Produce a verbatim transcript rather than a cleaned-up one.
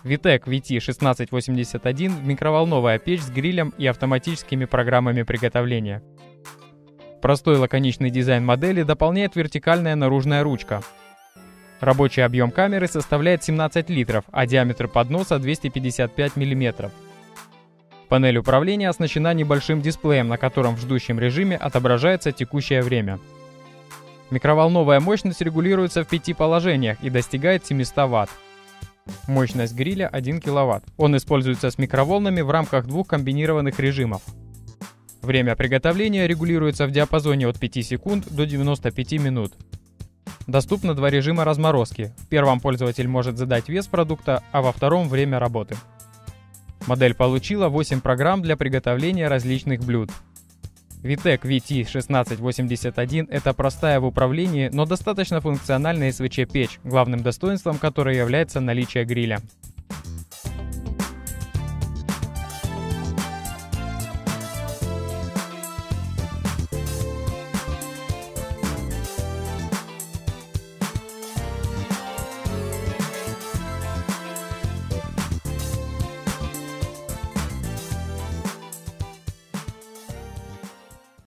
Vitec ви ти шестнадцать восемьдесят один – микроволновая печь с грилем и автоматическими программами приготовления. Простой лаконичный дизайн модели дополняет вертикальная наружная ручка. Рабочий объем камеры составляет семнадцать литров, а диаметр подноса двести пятьдесят пять миллиметров. Панель управления оснащена небольшим дисплеем, на котором в ждущем режиме отображается текущее время. Микроволновая мощность регулируется в пяти положениях и достигает семисот ватт. Мощность гриля один киловатт. Он используется с микроволнами в рамках двух комбинированных режимов. Время приготовления регулируется в диапазоне от пяти секунд до девяноста пяти минут. Доступно два режима разморозки. В первом пользователь может задать вес продукта, а во втором – время работы. Модель получила восемь программ для приготовления различных блюд. Vitec ви ти шестнадцать восемьдесят один – это простая в управлении, но достаточно функциональная эс вэ че-печь, главным достоинством которой является наличие гриля.